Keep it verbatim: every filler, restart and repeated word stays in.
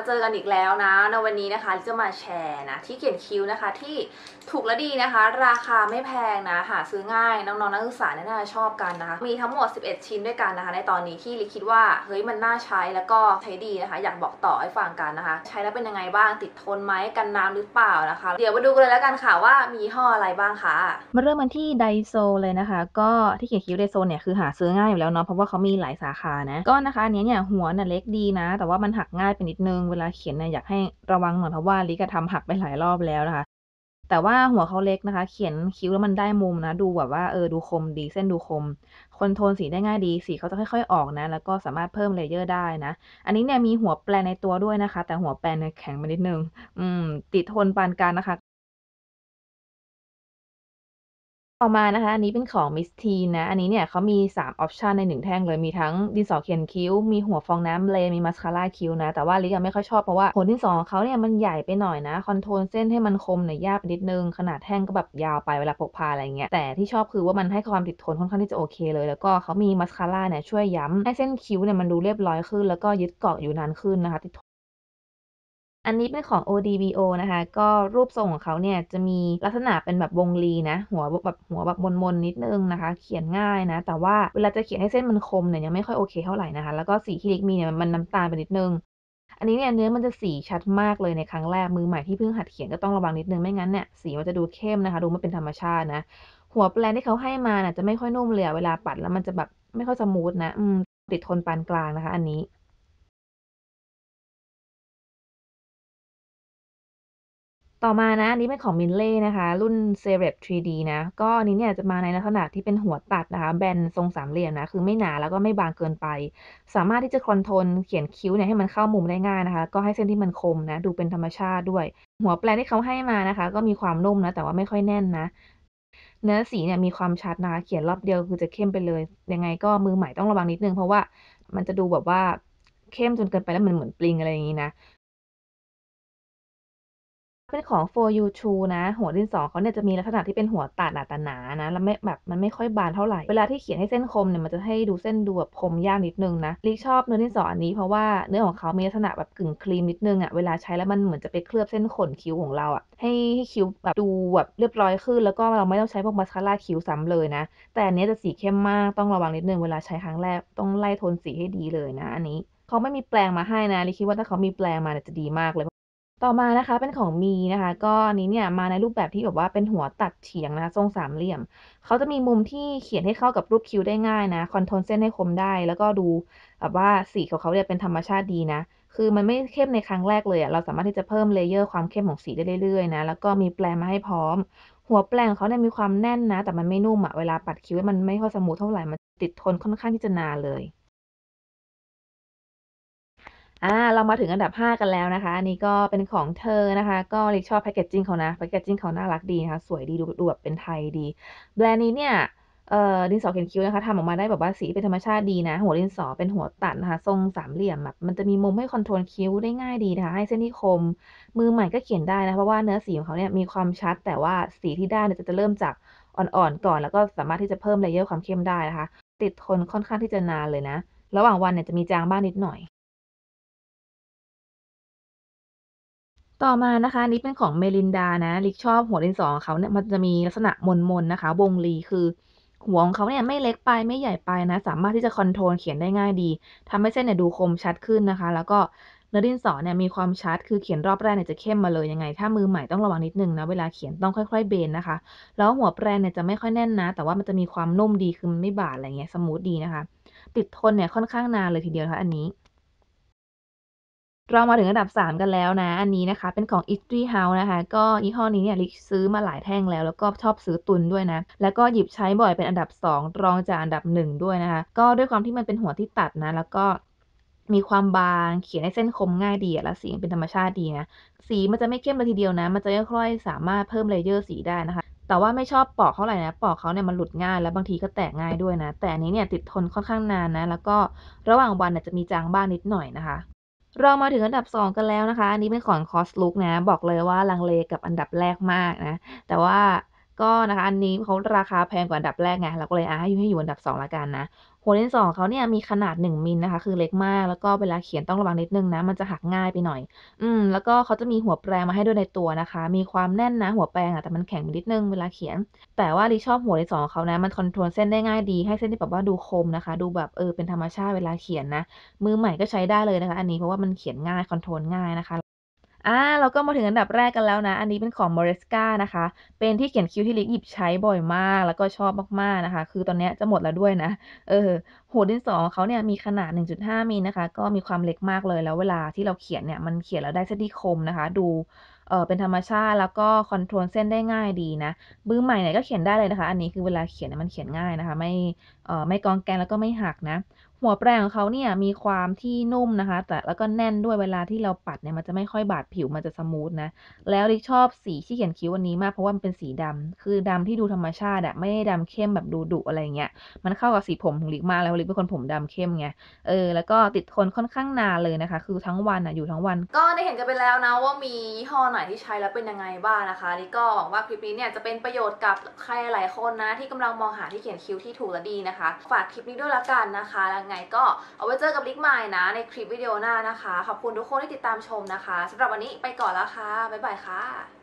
เจอกันอีกแล้วนะในวันนี้นะคะจะมาแชร์นะที่เขียนคิ้วนะคะที่ถูกและดีนะคะราคาไม่แพงนะหาซื้อง่ายน้องๆนักศึกษาเนี่ยน่าจะชอบกันนะคะมีทั้งหมดสิบเอ็ดชิ้นด้วยกันนะคะในตอนนี้ที่ลิคิดว่าเฮ้ยมันน่าใช้แล้วก็ใช้ดีนะคะอยากบอกต่อให้ฟังกันนะคะใช้แล้วเป็นยังไงบ้างติดทนไหมกันน้ำหรือเปล่านะคะเดี๋ยวมาดูกันเลยแล้วกันค่ะว่ามียี่ห้ออะไรบ้างคะมาเริ่มกันที่ไดโซเลยนะคะก็ที่เขียนคิ้วไดโซเนี่ยคือหาซื้อง่ายอยู่แล้วเนาะเพราะว่าเขามีหลายสาขานะก็นะคะอันนี้เนี่ยหัวน่ะเล็กดีนะแต่ว่ามันหักง่ายไปนิดนึงเวลาเขียนเนี่ยอยากให้ระวังหน่อยเพราะว่าลิกทำหักไปหลายรอบแล้วนะคะแต่ว่าหัวเขาเล็กนะคะเขียนคิ้วแล้วมันได้มุมนะดูแบบว่าเออดูคมดีเส้นดูคมคอนโทนสีได้ง่ายดีสีเขาจะค่อยๆออกนะแล้วก็สามารถเพิ่มเลเยอร์ได้นะอันนี้เนี่ยมีหัวแปรในตัวด้วยนะคะแต่หัวแปรเนี่ยแข็งไปนิดนึงอืมติดทนปานกลางนะคะต่อมานะคะอันนี้เป็นของ Miss Teen นะอันนี้เนี่ยเขามีสามออปชันในหนึ่งแท่งเลยมีทั้งดินสอเขียนคิ้วมีหัวฟองน้ำเลย์มีมาสคาราคิ้วนะแต่ว่าลิกอะไม่ค่อยชอบเพราะว่าหัวดินสอของเขาเนี่ยมันใหญ่ไปหน่อยนะคอนโทรลเส้นให้มันคมเนี่ยยากไปนิดนึงขนาดแท่งก็แบบยาวไปเวลาพกพาอะไรเงี้ยแต่ที่ชอบคือว่ามันให้ความติดทนค่อนข้างที่จะโอเคเลยแล้วก็เขามีมาสคาราเนี่ยช่วยย้ำให้เส้นคิ้วเนี่ยมันดูเรียบร้อยขึ้นแล้วก็ยึดเกาะอยู่นานขึ้นนะคะติด อันนี้เป็นของ โอ ดี บี โอ นะคะก็รูปทรงของเขาเนี่ยจะมีลักษณะเป็นแบบวงรีนะหัวแบบหัวแบบมนๆนิดนึงนะคะเขียนง่ายนะแต่ว่าเวลาจะเขียนให้เส้นมันคมเนี่ยยังไม่ค่อยโอเคเท่าไหร่นะคะแล้วก็สีที่ลิกมีเนี่ยมันน้ำตาลไปนิดนึงอันนี้เนี่ยเนื้อมันจะสีชัดมากเลยในครั้งแรกมือใหม่ที่เพิ่งหัดเขียนก็ต้องระวังนิดนึงไม่งั้นเนี่ยสีมันจะดูเข้มนะคะดูไม่เป็นธรรมชาตินะหัวแปรงที่เขาให้มาน่ะจะไม่ค่อยนุ่มเลยเวลาปัดแล้วมันจะแบบไม่ค่อยสมูทนะอืมติดทนปานกลางนะคะอันนี้ ต่อมานะอันนี้เป็นของ Minley นะคะรุ่น Celeb ทรี ดี นะก็อันนี้เนี่ยจะมาในลักษณะที่เป็นหัวตัดนะคะแบนทรงสามเหลี่ยมนะคือไม่หนาแล้วก็ไม่บางเกินไปสามารถที่จะคอนโทรลเขียนคิ้วเนี่ยให้มันเข้ามุมได้ง่ายนะคะก็ให้เส้นที่มันคมนะดูเป็นธรรมชาติด้วยหัวแปรงที่เขาให้มานะคะก็มีความนุ่มนะแต่ว่าไม่ค่อยแน่นนะเนื้อสีเนี่ยมีความชัดนะคะเขียนรอบเดียวคือจะเข้มไปเลยยังไงก็มือใหม่ต้องระวังนิดนึงเพราะว่ามันจะดูแบบว่าเข้มจนเกินไปแล้วมันเหมือนปลิงอะไรอย่างงี้นะ เป็นของ โฟร์ ยู ทู นะหัวดินสอเขาเนี่ยจะมีลักษณะที่เป็นหัวตัดอะแต่หนานะแล้วไม่แบบมันไม่ค่อยบานเท่าไรเวลาที่เขียนให้เส้นคมเนี่ยมันจะให้ดูเส้นดูแบบคมยากนิดหนึ่งนะลิชอบเนื้อดินสออันนี้เพราะว่าเนื้อของเขามีลักษณะแบบกึ่งครีมนิดหนึ่งอะเวลาใช้แล้วมันเหมือนจะไปเคลือบเส้นขนคิ้วของเราอะให้ให้คิ้วแบบดูแบบเรียบร้อยขึ้นแล้วก็เราไม่ต้องใช้พวกมาสคาราคิ้วซ้ำเลยนะแต่อันเนี้ยจะสีเข้มมากต้องระวังนิดหนึ่งเวลาใช้ครั้งแรกต้องไล่โทนสีให้ดีเลยนะอันนี้เขาไม่มีแปรงมาให้นะลิคิดว่าถ้าเขามีแปรงมาเนี่ยจะดีมากเลย ต่อมานะคะเป็นของมีนะคะก็อันนี้เนี่ยมาในรูปแบบที่แบบว่าเป็นหัวตัดเฉียงนะคะทรงสามเหลี่ยมเขาจะมีมุมที่เขียนให้เข้ากับรูปคิ้วได้ง่ายนะคอนโทรลเส้นให้คมได้แล้วก็ดูแบบว่าสีของเขาเนี่ยเป็นธรรมชาติดีนะคือมันไม่เข้มในครั้งแรกเลยอะเราสามารถที่จะเพิ่มเลเยอร์ความเข้มของสีได้เรื่อยๆนะแล้วก็มีแปรงมาให้พร้อมหัวแปรงของเขาเนี่ยมีความแน่นนะแต่มันไม่นุ่มอะเวลาปัดคิ้วมันไม่ค่อยสมูทเท่าไรมันติดทนค่อนข้างที่จะนานเลย อาเรามาถึงอันดับห้ากันแล้วนะคะอันนี้ก็เป็นของเธอนะคะก็ลิชอบแพ็กเกจจิงเขานะแพ็กเกจจิงเขาน่ารักดีนะคะสวยดีดูดูแบบเป็นไทยดีแบรนด์นี้เนี่ยเอ่อดินสอเขียนคิ้วนะคะทำออกมาได้แบบว่าสีเป็นธรรมชาติดีนะหัวดินสอเป็นหัวตัดนะคะทรงสามเหลี่ยมแบบมันจะมีมุมให้คอนโทรลคิ้วได้ง่ายดีนะคะให้เส้นที่คมมือใหม่ก็เขียนได้นะเพราะว่าเนื้อสีของเขาเนี่ยมีความชัดแต่ว่าสีที่ได้เนี่ยจะจะเริ่มจากอ่อนๆก่อนแล้วก็สามารถที่จะเพิ่ม เลเยอร์ ความเข้มได้นะคะติดทนค่อนข้างที่จะนานเลยนะระหว่างวันเนี่ยจะมีจางบ้างนิดหน่อย ต่อมานะคะอันนี้เป็นของ Melinda นะลิกชอบหัวดินสอของเขาเนี่ยมันจะมีลักษณะมนๆนะคะวงรีคือหัวของเขาเนี่ยไม่เล็กไปไม่ใหญ่ไปนะสามารถที่จะคอนโทรลเขียนได้ง่ายดีทำให้เส้นเนี่ยดูคมชัดขึ้นนะคะแล้วก็เนื้อดินสอเนี่ยมีความชัดคือเขียนรอบแรกเนี่ยจะเข้มมาเลยยังไงถ้ามือใหม่ต้องระวังนิดหนึ่งนะเวลาเขียนต้องค่อยๆเบนนะคะแล้วหัวแปรงเนี่ยจะไม่ค่อยแน่นนะแต่ว่ามันจะมีความนุ่มดีคือมันไม่บาดอะไรเงี้ยสมูทดีนะคะติดทนเนี่ยค่อนข้างนานเลยทีเดียวนะคะอันนี้ เรามาถึงอันดับสามกันแล้วนะอันนี้นะคะเป็นของ Etude House นะคะก็ยี่ห้อนี้เนี่ยลิซื้อมาหลายแท่งแล้วแล้วก็ชอบซื้อตุนด้วยนะแล้วก็หยิบใช้บ่อยเป็นอันดับสองรองจากอันดับหนึ่งด้วยนะคะก็ด้วยความที่มันเป็นหัวที่ตัดนะแล้วก็มีความบางเขียนให้เส้นคมง่ายดีอะแล้วสีมันเป็นธรรมชาติดีนะสีมันจะไม่เข้มเลยทีเดียวนะมันจะค่อยๆสามารถเพิ่ม เลเยอร์ สีได้นะคะแต่ว่าไม่ชอบปอกเท่าไรนะปอกเขาเนี่ยมันหลุดง่ายแล้วบางทีก็แตกง่ายด้วยนะแต่อันนี้เนี่ยติดทนค่อนข้างนานนะแล้วก็ระหว่างวันน่ะจะมีจางบ้างนิดหน่อยนะคะ เรามาถึงอันดับสองกันแล้วนะคะอันนี้เป็นของ Coslook นะบอกเลยว่าลังเลกับอันดับแรกมากนะแต่ว่าก็นะคะอันนี้เขาราคาแพงกว่าอันดับแรกไงเราก็เลยอาให้ให้อยู่อันดับสองแล้วกันนะหัวดินสอของเขาเนี่ยมีขนาดหนึ่งมิลนะคะคือเล็กมากแล้วก็เวลาเขียนต้องระวังนิดหนึ่งนะมันจะหักง่ายไปหน่อยอืมแล้วก็เขาจะมีหัวแปรงมาให้ด้วยในตัวนะคะมีความแน่นนะหัวแปรงอะแต่มันแข็งไปนิดหนึ่งเวลาเขียนแต่ว่าลิชอบหัวดินสอของเขานะมันคอนโทรลเส้นได้ง่ายดีให้เส้นที่แบบว่าดูคมนะคะดูแบบเออเป็นธรรมชาติเวลาเขียนนะมือใหม่ก็ใช้ได้เลยนะคะอันนี้เพราะว่ามันเขียนง่ายคอนโทรลง่ายนะคะ อาเราก็มาถึงอันดับแรกกันแล้วนะอันนี้เป็นของ Maresca นะคะเป็นที่เขียนคิ้วที่ลิกหยิบใช้บ่อยมากแล้วก็ชอบมากๆนะคะคือตอนเนี้ยจะหมดแล้วด้วยนะเออหัวดินสอของเขาเนี่ยมีขนาดหนึ่งจุดห้ามิลนะคะก็มีความเล็กมากเลยแล้วเวลาที่เราเขียนเนี่ยมันเขียนแล้วได้เส้นที่คมนะคะดูเอ่อเป็นธรรมชาติแล้วก็คอนโทรลเส้นได้ง่ายดีนะมือใหม่เนี่ยก็เขียนได้เลยนะคะอันนี้คือเวลาเขียนเนี่ยมันเขียนง่ายนะคะไม่เอ่อไม่ก๊องแก๊งแล้วก็ไม่หักนะ หัวแปรงของเขาเนี่ยมีความที่นุ่มนะคะแต่แล้วก็แน่นด้วยเวลาที่เราปัดเนี่ยมันจะไม่ค่อยบาดผิวมันจะสมูทนะแล้วลิกชอบสีที่เขียนคิ้วอันนี้มากเพราะว่ามันเป็นสีดำคือดำที่ดูธรรมชาติอะไม่ได้ดำเข้มแบบดูดุอะไรอย่างเงี้ยมันเข้ากับสีผมของลิกมากแล้วลิกเป็นคนผมดำเข้มไงเออแล้วก็ติดทนค่อนข้างนานเลยนะคะคือทั้งวันอะอยู่ทั้งวันก็ได้เห็นกันไปแล้วนะว่ามียี่ห้อไหนที่ใช้แล้วเป็นยังไงบ้างนะคะนี่ก็หวังว่าคลิปนี้เนี่ยจะเป็นประโยชน์กับใครหลายคนนะที่กำลังมองหาที่เขียนคิ้วที่ถูกและดีนะคะฝากคลิปนี้ด้วยละกันนะคะแล้วไงก็เอาไว้เจอกับลิกใหม่นะในคลิปวิดีโอหน้านะคะขอบคุณทุกคนที่ติดตามชมนะคะสำหรับวันนี้ไปก่อนแล้วค่ะบ๊ายบายค่ะ